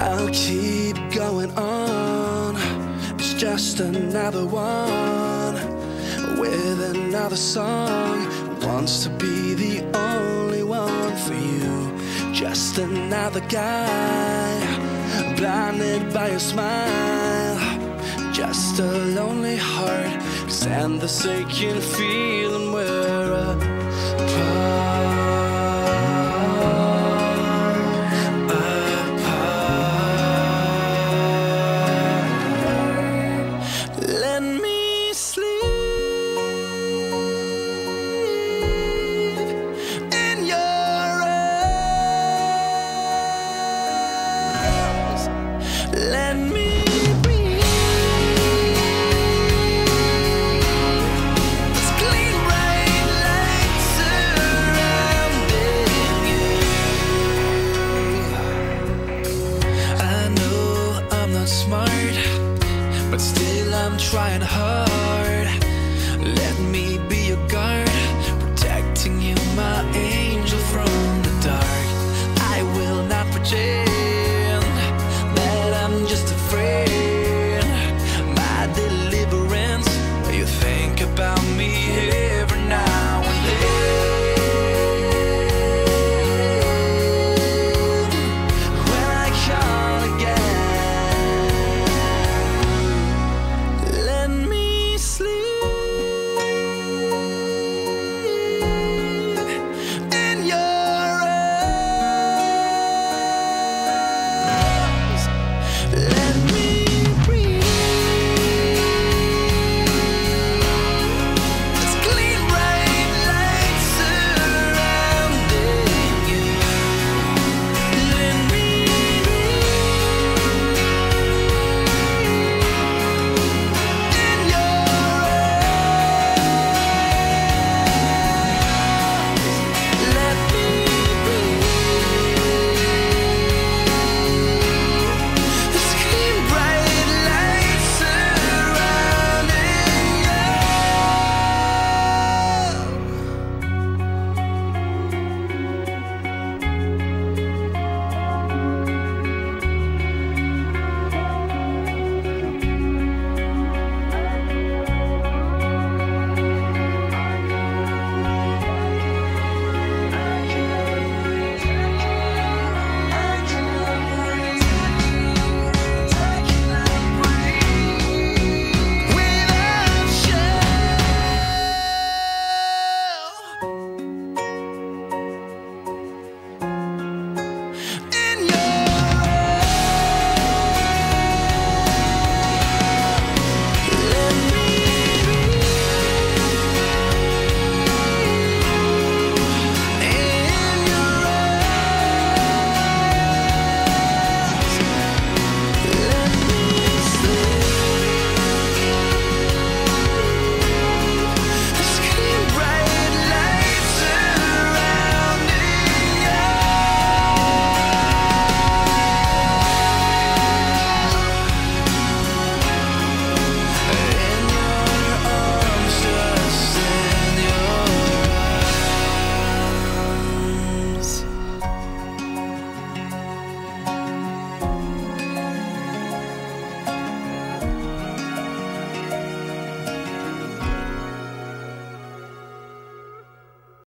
I'll keep going on. It's just another one with another song. Wants to be the only one for you. Just another guy blinded by your smile. Just a lonely heart, 'cause and the sinking feeling we're apart. Let me sleep in your arms. Let me breathe. It's clean bright light surrounding you. I know I'm not smart, but still I'm trying hard.